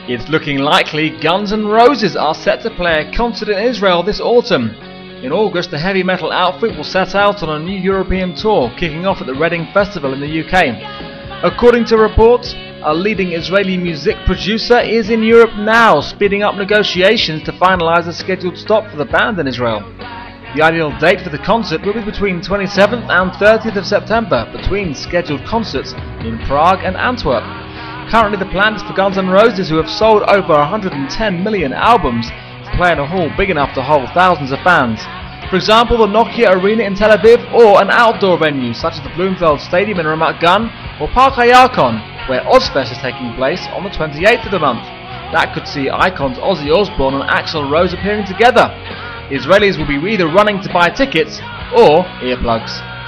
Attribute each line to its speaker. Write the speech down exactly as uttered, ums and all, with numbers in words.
Speaker 1: It's looking likely Guns N' Roses are set to play a concert in Israel this autumn. In August, the heavy metal outfit will set out on a new European tour, kicking off at the Reading Festival in the U K. According to reports, a leading Israeli music producer is in Europe now, speeding up negotiations to finalise a scheduled stop for the band in Israel. The ideal date for the concert will be between twenty-seventh and thirtieth of September, between scheduled concerts in Prague and Antwerp. Currently the plan is for Guns N' Roses, who have sold over one hundred ten million albums, to play in a hall big enough to hold thousands of fans. For example, the Nokia Arena in Tel Aviv, or an outdoor venue such as the Blumfield Stadium in Ramat Gan, or Park HaYarkon, where Ozfest is taking place on the twenty-eighth of the month. That could see icons Ozzy, Osborne and Axel appearing together. Israelis will be either running to buy tickets or earplugs.